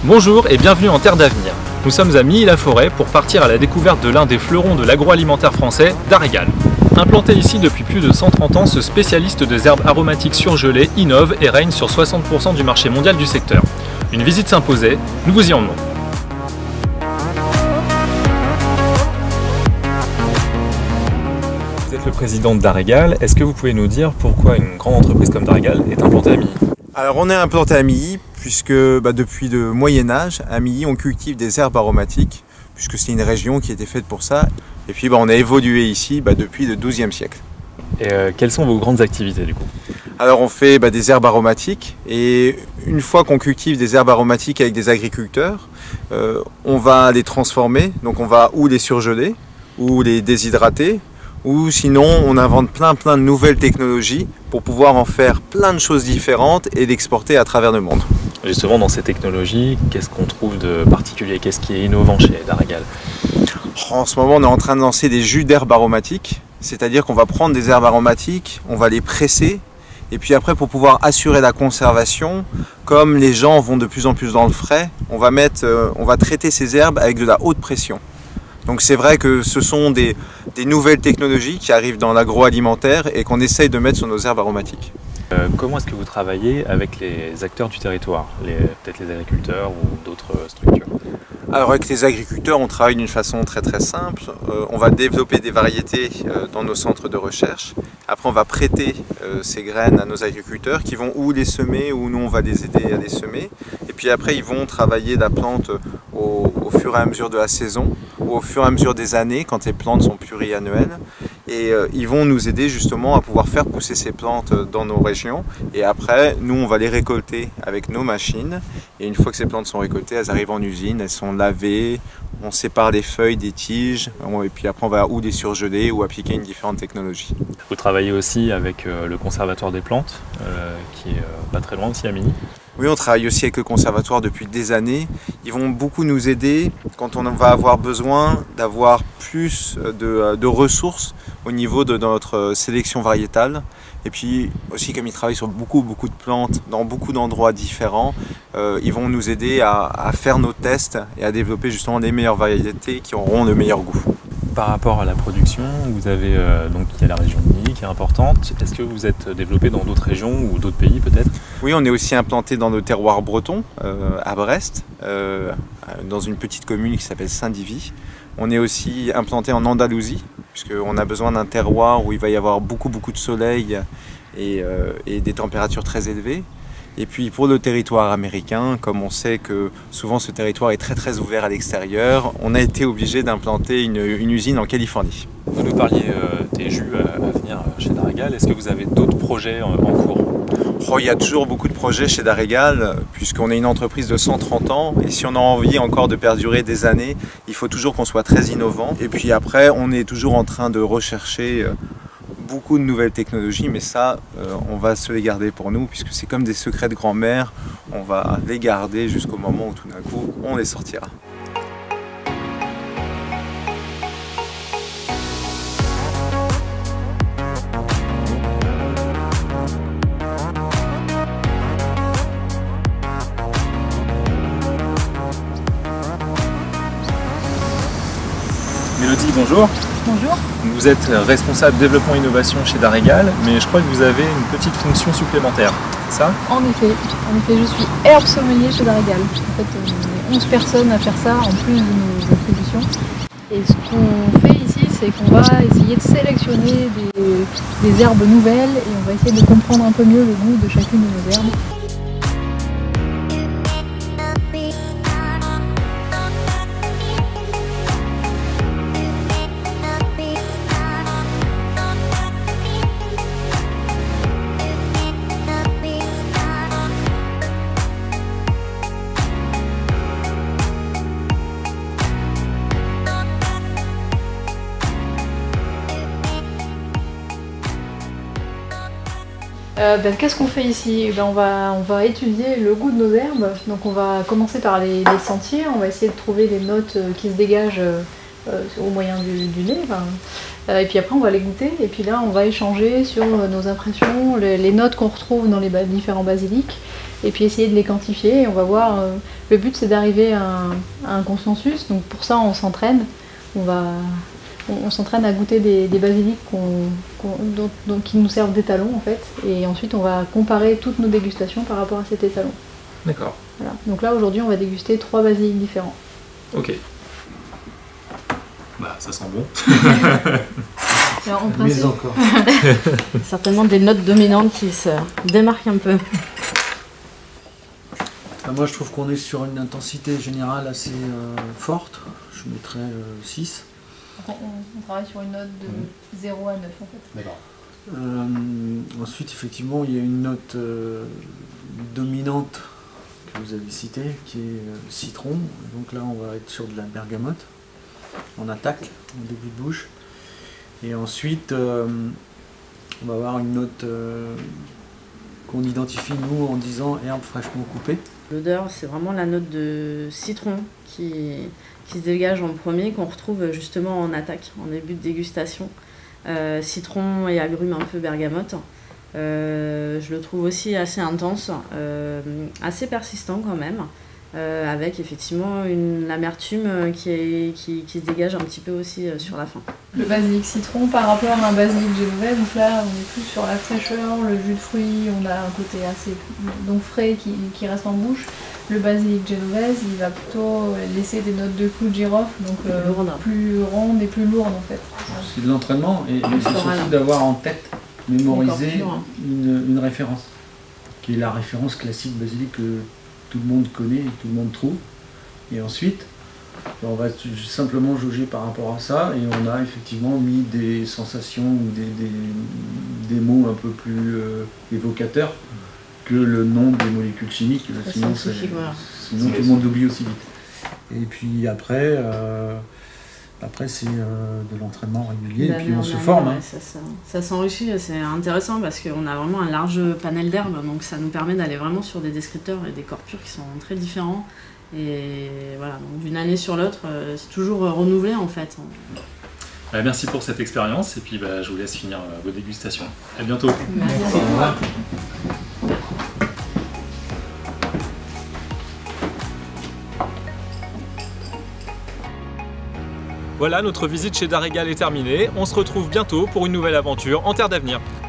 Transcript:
Bonjour et bienvenue en Terre d'Avenir. Nous sommes à Milly-la-Forêt pour partir à la découverte de l'un des fleurons de l'agroalimentaire français, Darégal. Implanté ici depuis plus de 130 ans, ce spécialiste des herbes aromatiques surgelées innove et règne sur 60% du marché mondial du secteur. Une visite s'imposait, nous vous y emmenons. Vous êtes le président de Darégal, est-ce que vous pouvez nous dire pourquoi une grande entreprise comme Darégal est implantée à Milly? Alors on est implanté à Milly puisque depuis le Moyen-Âge, à Milly, on cultive des herbes aromatiques puisque c'est une région qui était faite pour ça. Et puis on a évolué ici depuis le XIIe siècle. Et quelles sont vos grandes activités du coup? Alors on fait des herbes aromatiques et une fois qu'on cultive des herbes aromatiques avec des agriculteurs, on va les transformer, donc on va ou les surgeler ou les déshydrater, ou sinon on invente plein de nouvelles technologies pour pouvoir en faire plein de choses différentes et l'exporter à travers le monde. Justement, dans ces technologies, qu'est-ce qu'on trouve de particulier? Qu'est-ce qui est innovant chez Darégal? En ce moment, on est en train de lancer des jus d'herbes aromatiques, c'est-à-dire qu'on va prendre des herbes aromatiques, on va les presser, et puis après, pour pouvoir assurer la conservation, comme les gens vont de plus en plus dans le frais, on va traiter ces herbes avec de la haute pression. Donc c'est vrai que ce sont des nouvelles technologies qui arrivent dans l'agroalimentaire et qu'on essaye de mettre sur nos herbes aromatiques. Comment est-ce que vous travaillez avec les acteurs du territoire, peut-être les agriculteurs ou d'autres structures? Alors avec les agriculteurs, on travaille d'une façon très simple. On va développer des variétés dans nos centres de recherche. Après, on va prêter ces graines à nos agriculteurs qui vont ou les semer ou nous on va les aider à les semer. Et puis après, ils vont travailler la plante au fur et à mesure de la saison ou au fur et à mesure des années quand les plantes sont pluriannuelles. Et ils vont nous aider justement à pouvoir faire pousser ces plantes dans nos régions. Et après, nous, on va les récolter avec nos machines. Et une fois que ces plantes sont récoltées, elles arrivent en usine, elles sont lavées, on sépare les feuilles des tiges. Et puis après, on va ou les surgeler ou appliquer une différente technologie. Vous travaillez aussi avec le Conservatoire des plantes, qui est pas très loin aussi à Milly. Oui, on travaille aussi avec le conservatoire depuis des années. Ils vont beaucoup nous aider quand on va avoir besoin d'avoir plus de ressources au niveau de notre sélection variétale. Et puis aussi, comme ils travaillent sur beaucoup de plantes dans beaucoup d'endroits différents, ils vont nous aider à faire nos tests et à développer justement les meilleures variétés qui auront le meilleur goût. Par rapport à la production, vous avez il y a la région de Milly qui est importante. Est-ce que vous êtes développé dans d'autres régions ou d'autres pays peut-être? Oui, on est aussi implanté dans le terroir breton, à Brest, dans une petite commune qui s'appelle Saint-Divy. On est aussi implanté en Andalousie, puisqu'on a besoin d'un terroir où il va y avoir beaucoup de soleil et des températures très élevées. Et puis pour le territoire américain, comme on sait que souvent ce territoire est très ouvert à l'extérieur, on a été obligé d'implanter une usine en Californie. Vous nous parliez des jus à venir chez Darégal. Est-ce que vous avez d'autres projets en cours? Il y a toujours beaucoup de projets chez Darégal, puisqu'on est une entreprise de 130 ans. Et si on a envie encore de perdurer des années, il faut toujours qu'on soit très innovant. Et puis après, on est toujours en train de rechercher beaucoup de nouvelles technologies, mais ça, on va se les garder pour nous, puisque c'est comme des secrets de grand-mère. On va les garder jusqu'au moment où tout d'un coup, on les sortira. Mélodie, bonjour. Bonjour. Vous êtes responsable développement innovation chez Darégal, mais je crois que vous avez une petite fonction supplémentaire, c'est ça? En effet, je suis herbe sommelier chez Darégal. En fait, on est 11 personnes à faire ça en plus de nos attributions. Et ce qu'on fait ici, c'est qu'on va essayer de sélectionner des herbes nouvelles et on va essayer de comprendre un peu mieux le goût de chacune de nos herbes. Qu'est-ce qu'on fait ici? On va étudier le goût de nos herbes. Donc on va commencer par les sentiers. On va essayer de trouver des notes qui se dégagent au moyen du nez. Et puis après on va les goûter. Et puis là on va échanger sur nos impressions, les notes qu'on retrouve dans les différents basiliques. et puis essayer de les quantifier. Et on va voir, le but c'est d'arriver à un consensus, donc pour ça on s'entraîne. On s'entraîne à goûter des basiliques qui nous servent d'étalons en fait, et ensuite on va comparer toutes nos dégustations par rapport à cet étalon. D'accord. Voilà. Donc là aujourd'hui on va déguster 3 basiliques différents. Ok. Bah ça sent bon. Alors, en principe, Mais encore. Certainement des notes dominantes qui se démarquent un peu. Moi je trouve qu'on est sur une intensité générale assez forte. Je mettrais 6. on travaille sur une note de 0 à 9 en fait. D'accord. Ensuite, effectivement, il y a une note dominante que vous avez citée, qui est citron. Donc là, on va être sur de la bergamote en attaque, en début de bouche. Et ensuite, on va avoir une note qu'on identifie, nous, en disant herbe fraîchement coupée. L'odeur, c'est vraiment la note de citron qui se dégage en premier, qu'on retrouve justement en attaque, en début de dégustation. Citron et agrumes un peu bergamote. Je le trouve aussi assez intense, assez persistant quand même, avec effectivement une amertume qui se dégage un petit peu aussi sur la fin. Le basilic citron par rapport à un basilic génovais, donc là on est plus sur la fraîcheur, le jus de fruits, on a un côté assez donc frais qui reste en bouche. Le basilic génovaise, il va plutôt laisser des notes de clou de girofle, donc plus rondes et plus lourdes en fait. C'est de l'entraînement et c'est surtout d'avoir en tête, mémoriser une référence, qui est la référence classique basilic que tout le monde connaît et tout le monde trouve. Et ensuite, on va simplement jauger par rapport à ça et on a effectivement mis des sensations ou des mots un peu plus évocateurs que le nom des molécules chimiques, sinon tout le monde oublie aussi vite. Et puis après c'est de l'entraînement régulier et puis on se forme. Ça s'enrichit, c'est intéressant parce qu'on a vraiment un large panel d'herbes, donc ça nous permet d'aller vraiment sur des descripteurs et des corpures qui sont très différents. Et voilà, donc d'une année sur l'autre, c'est toujours renouvelé en fait. Merci pour cette expérience et puis je vous laisse finir vos dégustations. À bientôt. Merci. Au revoir. Voilà, notre visite chez Darégal est terminée. On se retrouve bientôt pour une nouvelle aventure en Terre d'Avenir.